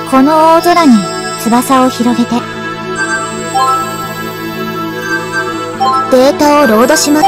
この大空に翼を広げて。データをロードします。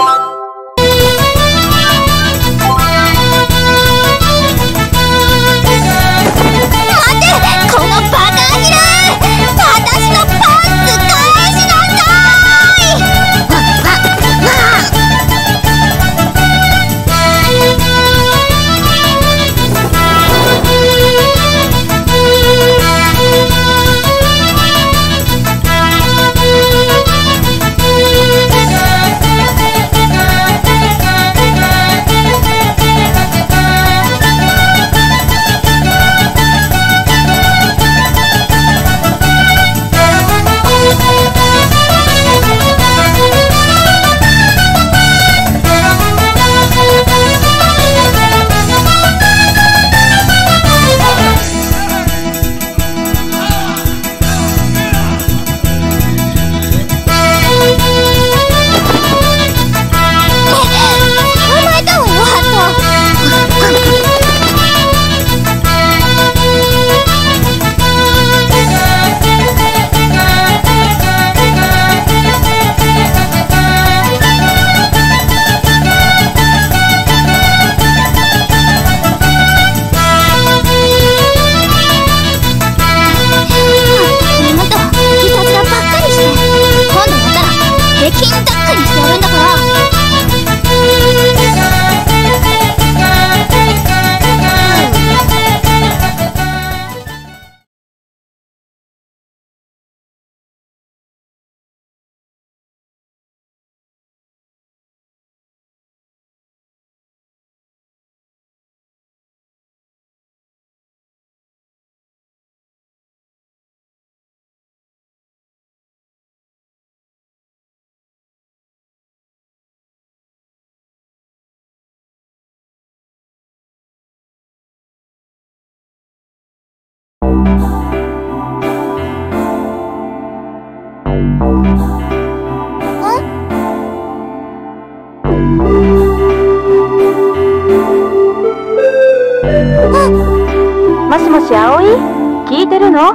もしもし、葵？聞いてるの？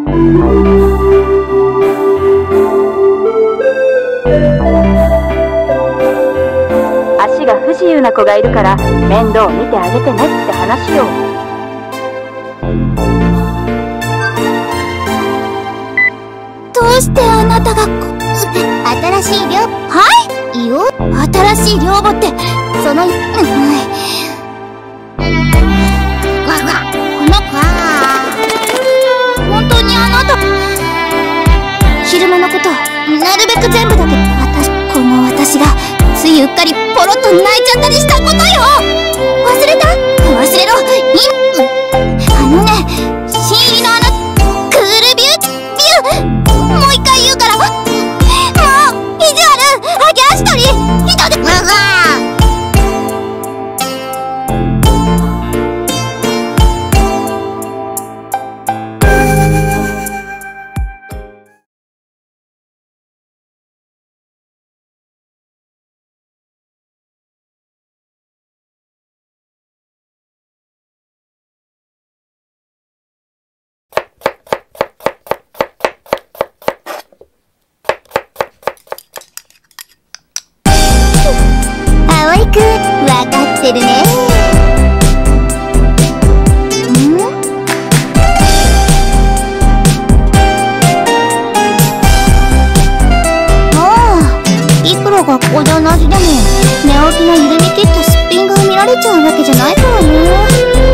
足が不自由な子がいるから面倒見てあげてねって話よ。 どうしてあなたが新しい寮？はい？いいよ。新しい寮母ってその本当にあなた？昼間のことなるべく全部だけど、この私がついうっかりポロッと泣いちゃったりしたことよ。忘れた？忘れろ。あのね、新入りのクールビューもう一回言うから。もう意地悪揚げ足取り人でわかってるね。いくら学校で同じでも寝起きの緩み切ったすっぴんが見られちゃうわけじゃないからね。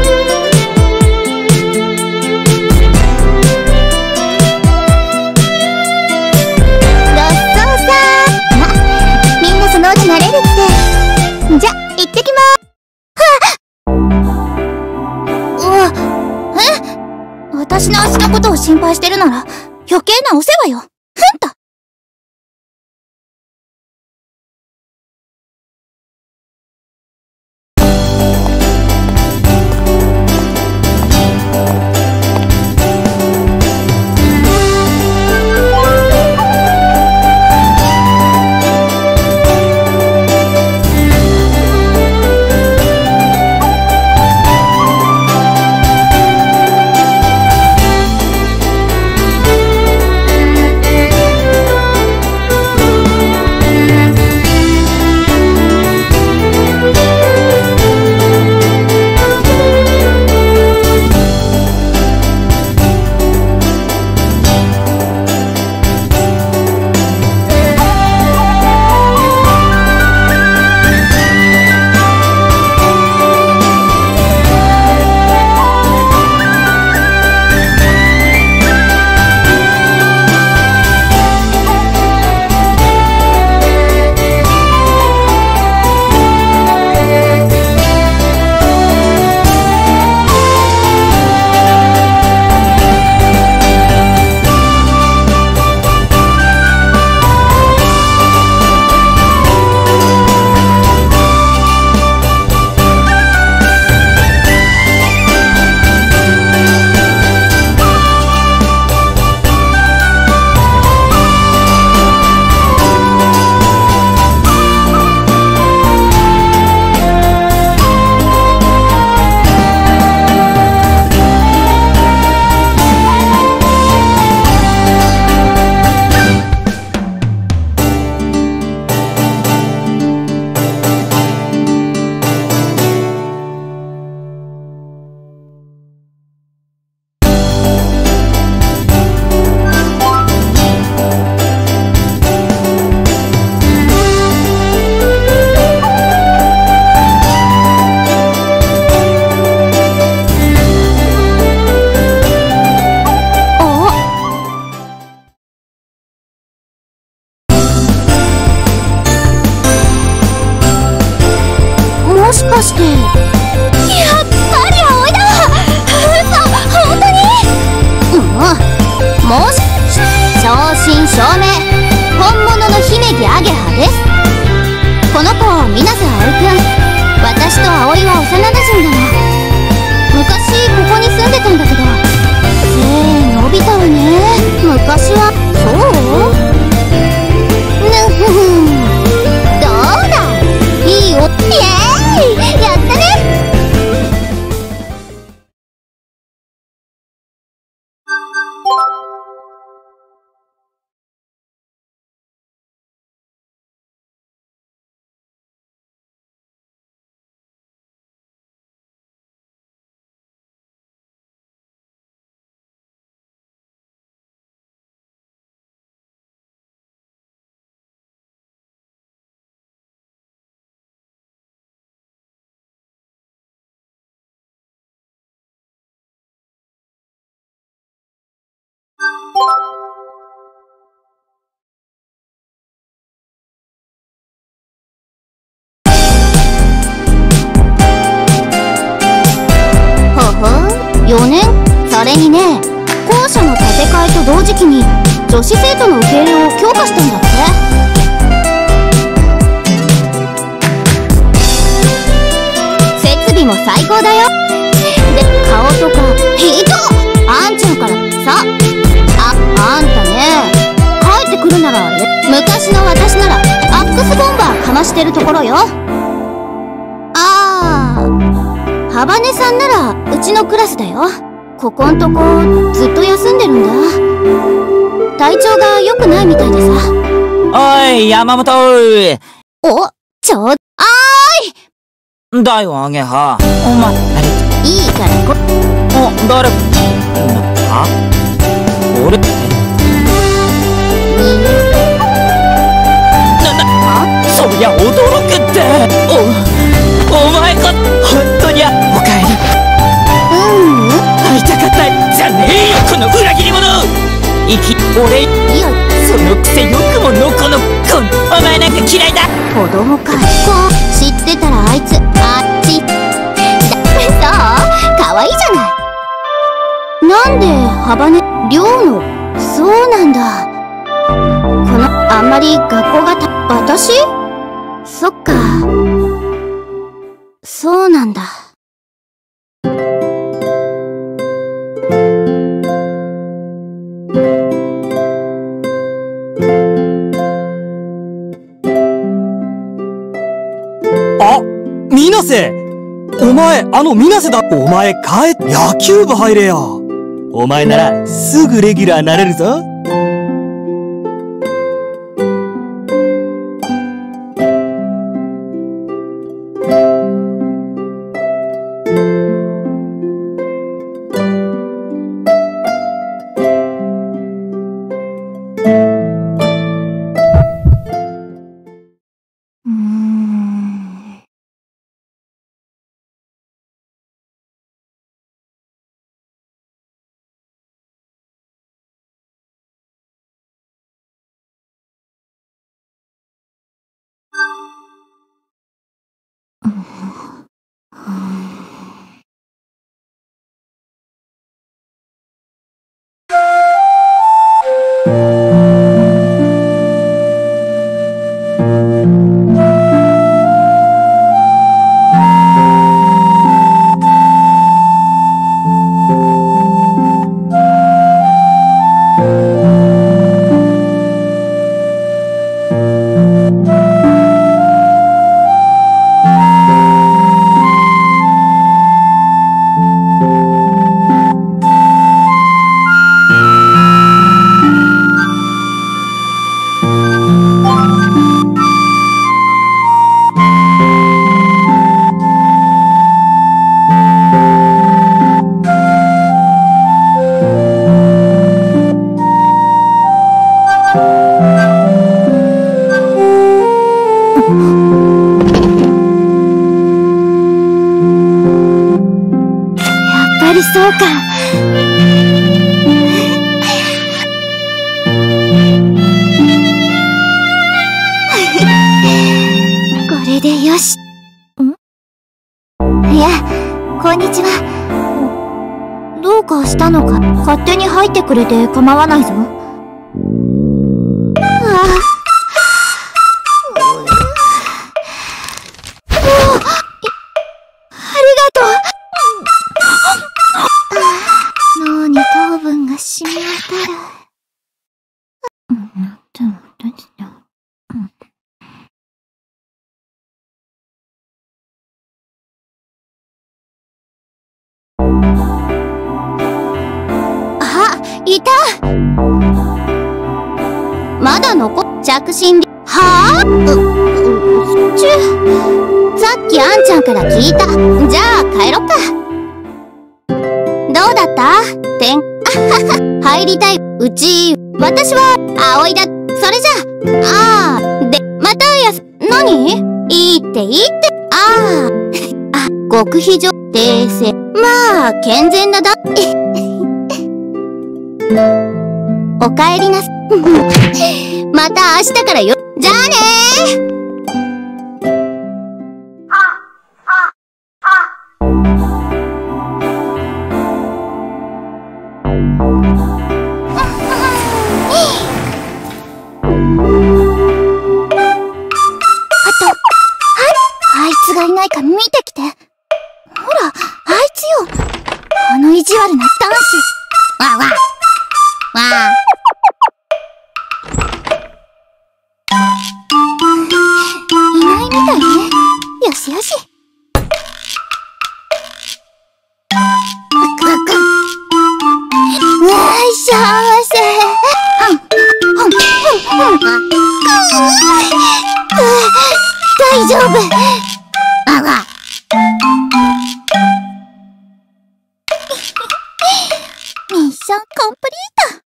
慣れるって。じゃ、行ってきまーす。私の足のことを心配してるなら余計なお世話よ。ふんと。 4年？それにね、校舎の建て替えと同時期に女子生徒の受け入れを強化したんだって。設備も最高だよ。で、顔とかあんちゃんからさ。あんたね、帰ってくるなら昔の私ならアックスボンバーかましてるところよ。ハバネさんならうちのクラスだよ。ここんとこずっと休んでるんだ。体調が良くないみたいでさ。 おい、山本。 お、 だよ、アゲハ。お前、 いいから誰あ俺そりゃ驚くって。お前か、本当におかえり。会いたかったじゃねえよ、この裏切り者。俺そのくせよくものこのお前なんか嫌いだ。 子供か。知ってたらあいつあっちだってさ、可愛いじゃない。なんでハバネ寮の。そうなんだ。あんまり学校が私？そっか。そうなんだ。 水瀬！お前、水瀬だ。お前、野球部入れよ。お前なら、すぐレギュラーなれるぞ。 そうか。これでよし。いや、こんにちは。どうかしたのか。勝手に入ってくれて構わないぞ。脳に糖分が染み渡る。あ、いた。まだ着信で。はぁ？さっきあんちゃんから聞いた。じゃあ帰ろっか。どうだった？入りたい。うち、私は、葵だ。それじゃ、で、また何？いいっていいって。極秘上、訂正。まあ、健全なだ。 おかえりなさまた明日からよ。じゃあねー。あいつがいないか見てきて。ほら、あいつよ。あの意地悪な男子。わわ。わあ。いないみたいね。よしよし。幸せ。大丈夫。あわ。ミッションコンプリート。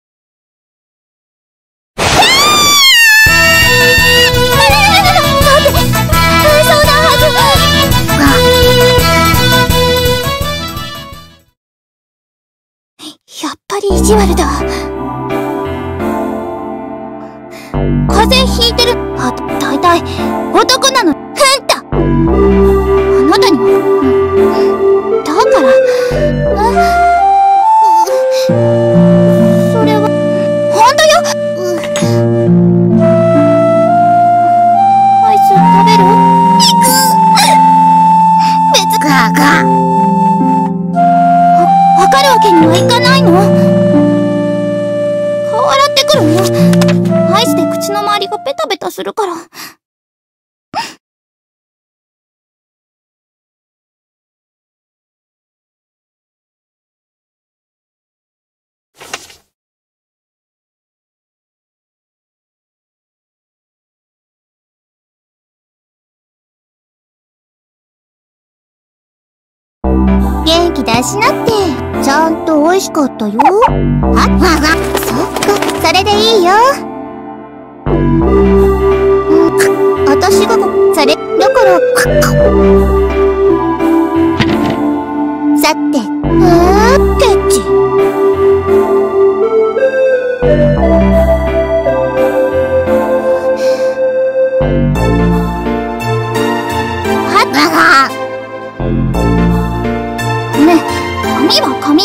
やっぱり意地悪だ。風邪ひいてる。だいたい男なの。変だ。あなたには。だから。それは本当よ。アイス食べる？別に。わかるわけにはいかないの。顔洗ってくるね。アイスで口の周りがベタベタするから。元気出しなって。ちゃんと美味しかったよ。はっわわ。そっか、それでいいよ。私がそれだから。さて、ケチ。はっわわ。ね、髪は髪。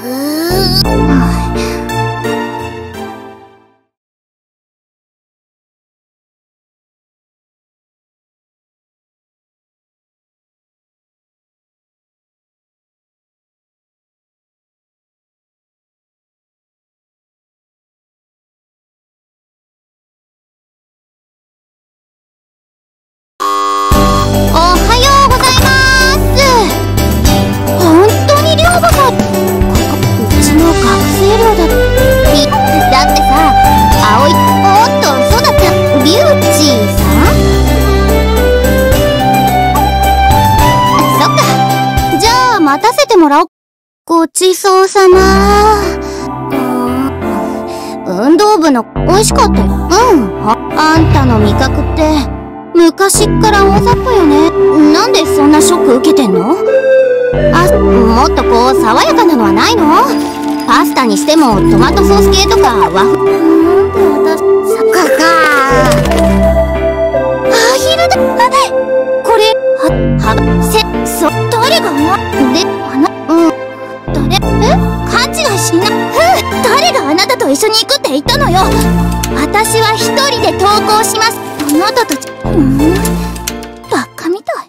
待たせてもらおう。ごちそうさま。運動部の美味しかったよ。あんたの味覚って昔っから大雑把よね。なんでそんなショック受けてんの？もっとこう爽やかなのはないの？パスタにしてもトマトソース系とか和風。なんで私サッカーか。アヒルだ。これ誰が勘違いしな。誰があなたと一緒に行くって言ったのよ。私は一人で登校します。あなたたち、バカみたい。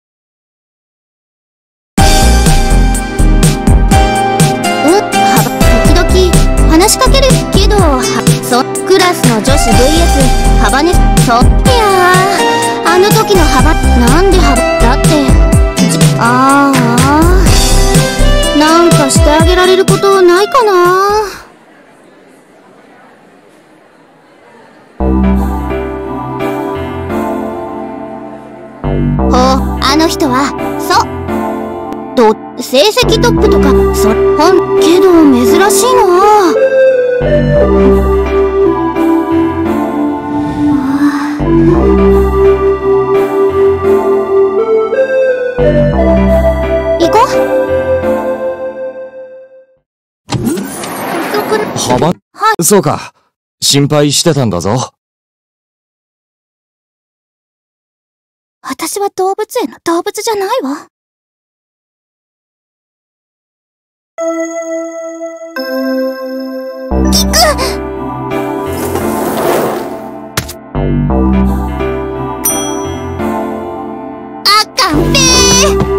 時々話しかけるけど、クラスの女子 VS 幅ね。いやー、あの時の幅、なんで幅だって。なんかしてあげられることないかな。あの人は、成績トップとか、けど珍しいな。行こう。 そうか。心配してたんだぞ。 私は動物園の動物じゃないわ。キク！あかんぺー。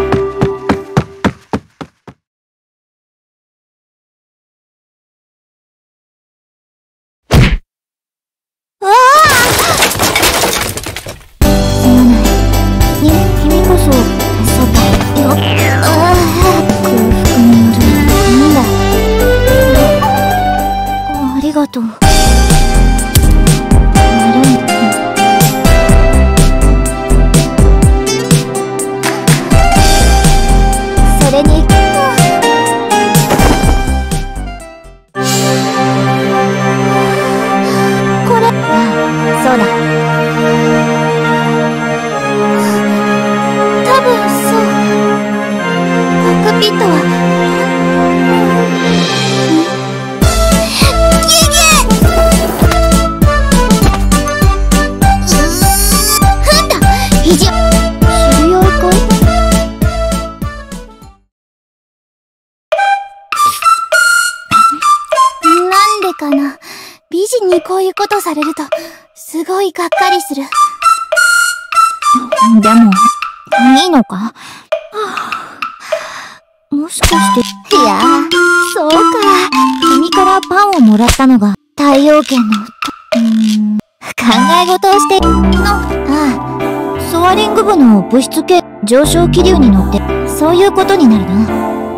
こういうことされると、すごいがっかりする。でも、いいのか？もしかして、いやー、そうか。君からパンをもらったのが、太陽圏の、考え事をしてソアリング部の物質系上昇気流に乗って、そういうことになるな。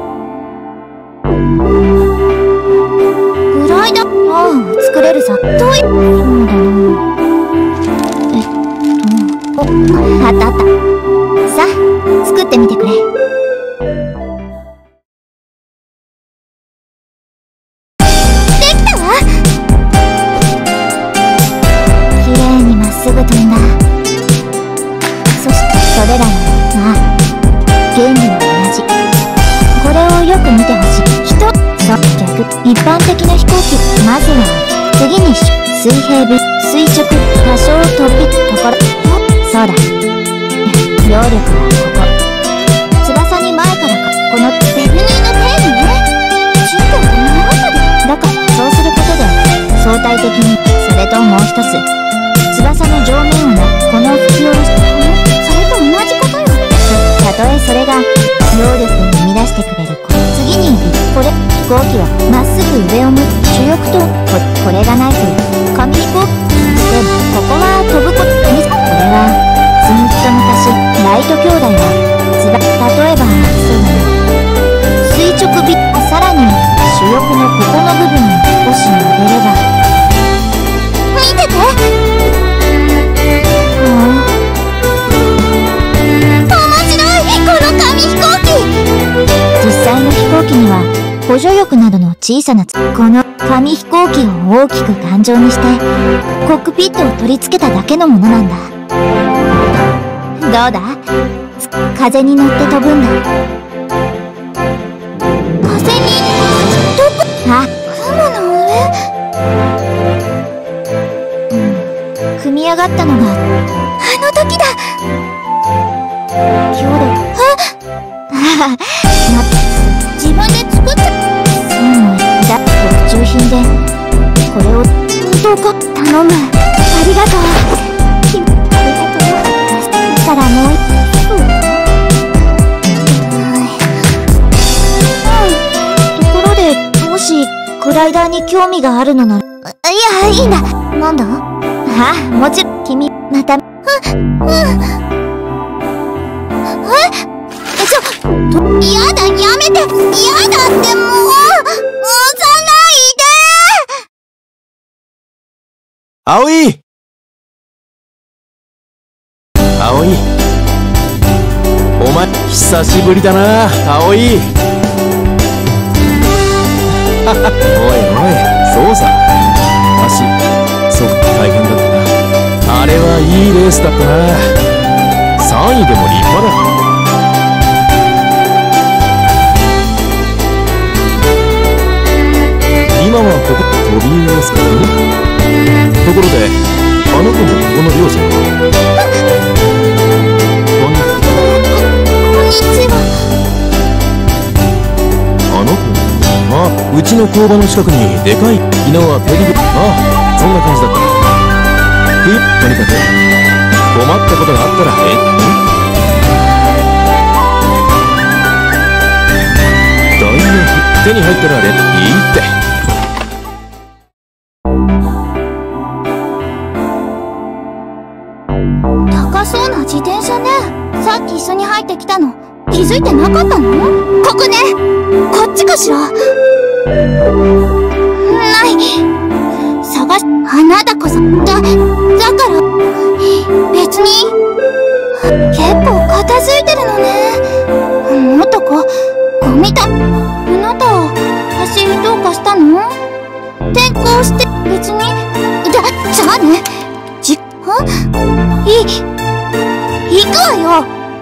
グライダー、作れるさ。どういう、そうだな。あったあった。さあ、作ってみてくれ。できたわ。きれいにまっすぐ飛んだ。そして、それらの、原理も同じ。これをよく見てほしい。逆、一般的な飛行機。まずは、次に水平部、垂直、多少突飛、ところ。そうだ。揚力はここ。翼に前からこのベルヌーの定義ね。中国の習ったで。だから、そうすることで、相対的に、それともう一つ、翼の上面をこの吹き下ろし、それと同じことよ。たとえそれが、揚力を生み出してくれる。次に、これ、飛行機はまっすぐ上を向く。主翼と、これがないと、紙飛行機。で、ここは飛ぶこと。これは、ずっと昔、ライト兄弟は、例えば、そうだな。垂直尾、さらに、主翼のここの部分に少し曲げれば。見てて！面白い！この紙飛行機！実際の飛行機には、補助翼などの小さなこの紙飛行機を大きく頑丈にして、コックピットを取り付けただけのものなんだ。どうだ？風に乗って飛ぶんだ。風に飛ぶ？雲の上？組み上がったのが、あの時だ！強力。自分で作った。特注品で、これを、本当か、頼む。ありがとう。ありがとう。したらもうところで、もし、グライダーに興味があるのなら、いや、いいんだ。なんだ？もちろん、君、また、やだ、やめて！やだってもう！ 葵！葵！お前、久しぶりだな、葵！おいおい、そうさ。足、大変だったな。あれはいいレースだったな。3位でも立派だ。今はここ。 ですか？ところであの子もここの寮じゃん。 こんにちは。 あの子、あ、うちの工場の近くにでかい。昨日はペリグ、あ、そんな感じだった。とにかく困ったことがあったら大学手に入ったらいいって。 高そうな自転車ね。さっき一緒に入ってきたの気づいてなかったの？ここね。こっちかしら。ない。探し、あなたこそ、だから、別に、結構片付いてるのね。もっとゴミだ。あなた、足どうかしたの？転校して、別に、じゃあね。行くわよ。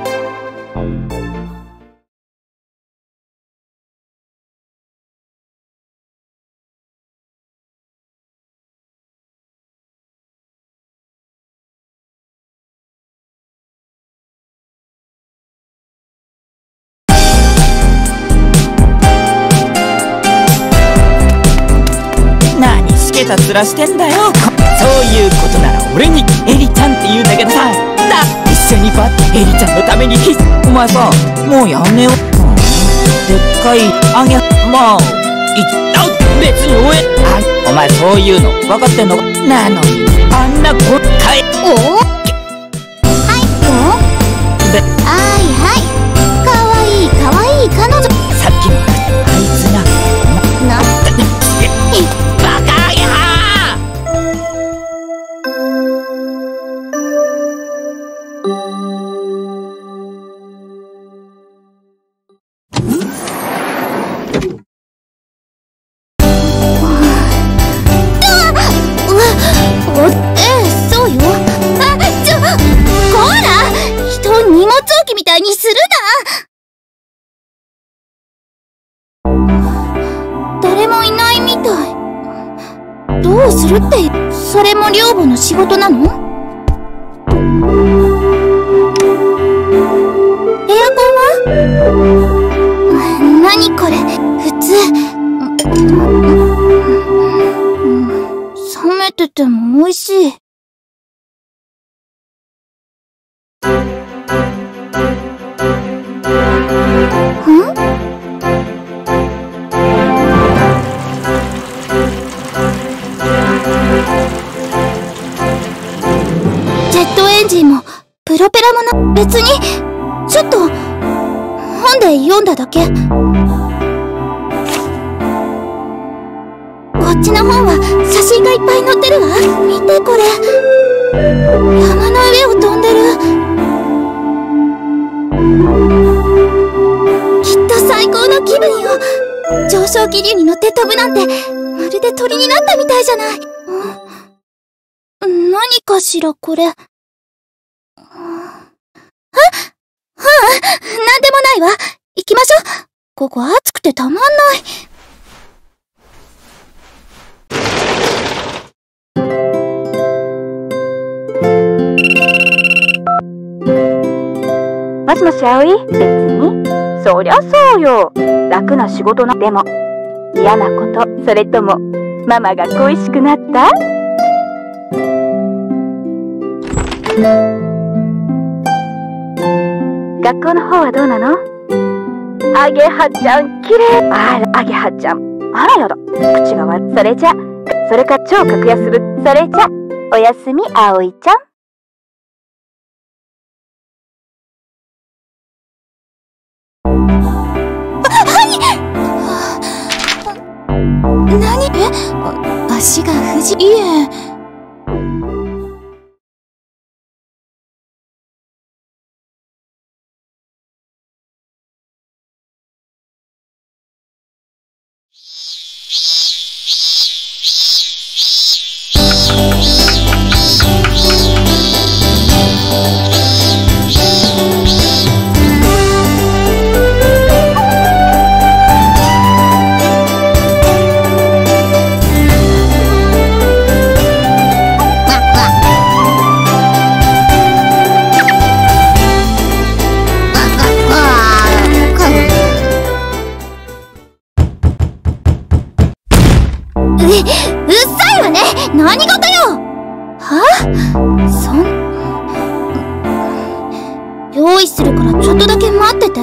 何しけた面してんだよ。そういうことなら俺にエリちゃんって言うんだけどさ、一緒にバッエリちゃんのためにお前さ、もうやめよ。でっかいあげ、まあ別にお前そういうの分かってんのなのに、あんなこったい。 おお、はいよ。はいはい、かわいいかわいい彼女。 さっきのあいつがバカやそうよ。こら、人を荷物置きみたいにするな。誰もいないみたい。どうするって、それも寮母の仕事なの？エアコンは？何これ、普通。冷めてても美味しい。ジェットエンジンもプロペラもな、別にちょっと本で読んだだけ。こっちの本は写真がいっぱい載ってるわ。見てこれ、山の上を飛んでる。きっと最高の気分よ。上昇気流に乗って飛ぶなんて、まるで鳥になったみたいじゃない。何かしらこれ。なんでもないわ。行きましょう。ここ暑くてたまんない。 もしもし葵、別にそりゃそうよ。楽な仕事な。でも嫌なこと、それともママが恋しくなった？学校の方はどうなの？あげはちゃん、綺麗。あら、あげはちゃん、あらやだ、口が悪い。それじゃ、それか超格安ぶ。それじゃ、おやすみ葵ちゃん。 何？足が不自由。いえ。 うっさいわね。何事よ。は？用意するからちょっとだけ待ってて。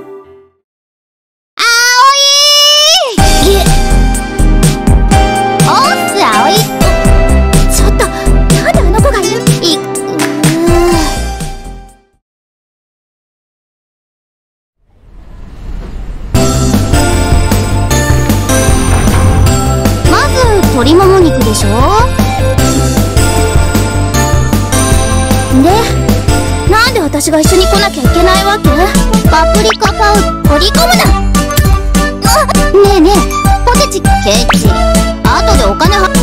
鶏もも肉でしょ。で、なんで私が一緒に来なきゃいけないわけ？パプリカパウ取り込むな。ねえねえ、ポテチケチ。後でお金は、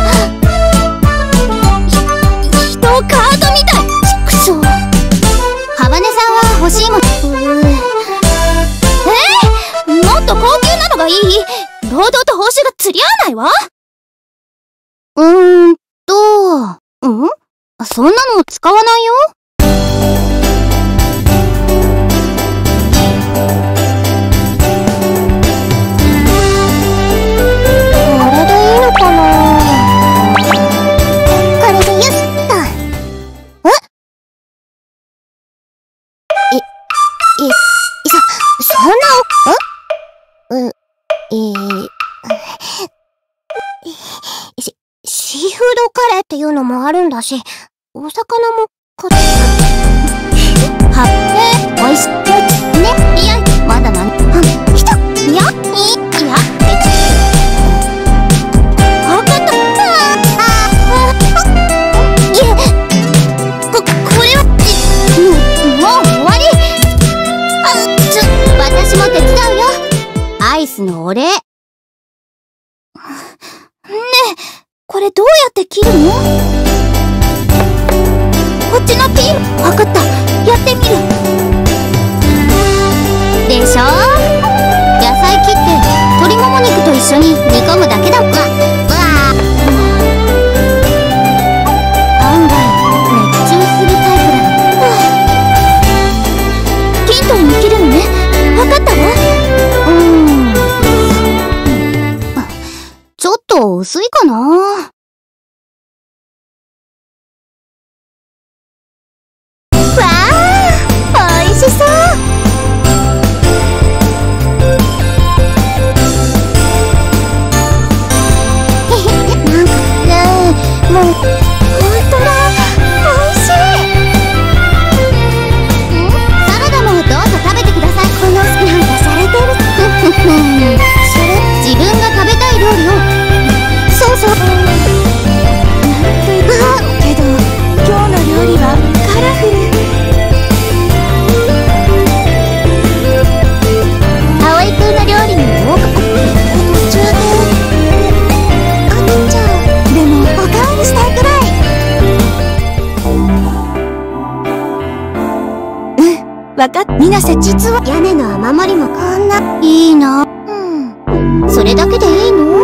人をカードみたい。ちくしょう。ハバネさんは欲しいもの。もっと高級なのがいい。労働と報酬が釣り合わないわ。そんなの使わないよ。これでいいのかな。これでよしっと。そんな、シーフードカレーっていうのもあるんだし、お魚もおいしいね。いや、まだなんいやわかった。これはもう終わり。私も手伝うよ。アイスのお礼。ねえ、これどうやって切るの？こっちのピン。わかった。やってみる。でしょ？野菜切って鶏もも肉と一緒に煮込むだけだ。案外熱中するタイプだね。均等に切るのね。わかったわ。ちょっと薄いかな。おいしそう。なんかね、もうほんとだ、おいしい。サラダもどうぞ食べてください。このなんか洒落てる。それ自分が食べたい料理を。そうそう。なんてけど今日の料理はカラフル。葵くんの料理にも多く途中でかけちゃう。でもおかわりしたいくらい。わかっ。水瀬、実は屋根の雨漏りもこんないいな。それだけでいいの？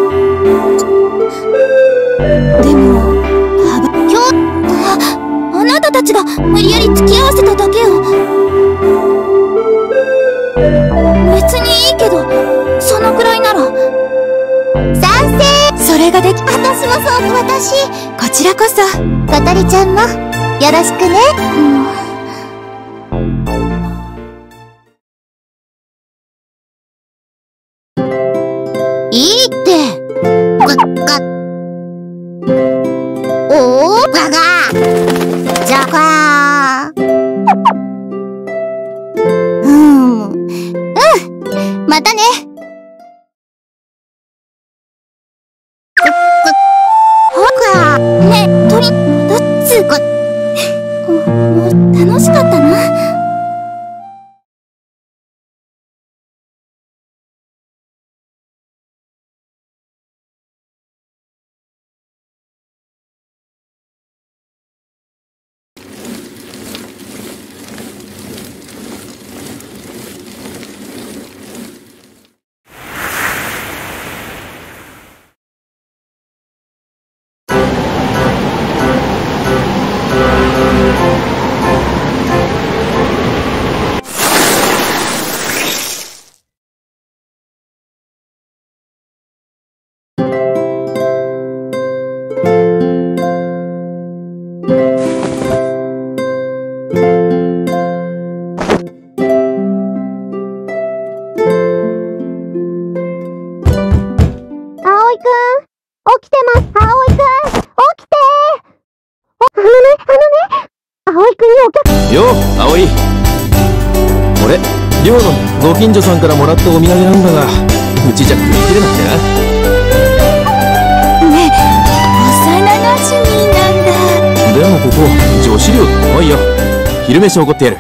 でも今日あなたたちが無理やり付き合わせただけよ。別にいいけど、そのくらいなら。賛成。それができ。私もそう。私こちらこそ。小鳥ちゃんもよろしくね。いいって。おーバカじゃかまたね。ほかね、鳥どっつ葵くん、起きてます。葵くん、起きて。葵くんにお客。 よう、葵。これ、寮のご近所さんからもらったお土産なんだが、うちじゃ食い切れなくてな。 ねえ、幼馴染なんだ。 でもここ、女子寮。おいよ、昼飯おごってやる。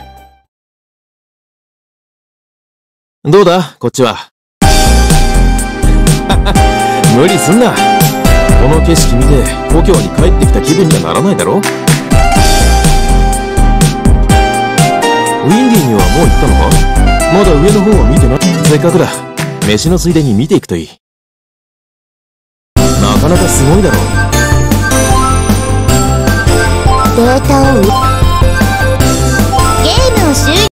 どうだ、こっちは。無理すんな。この景色見て、故郷に帰ってきた気分にはならないだろ。ウィンディにはもう行ったのか？まだ上の方は見てない。せっかくだ。飯のついでに見ていくといい。なかなかすごいだろう。 データをゲームを終了。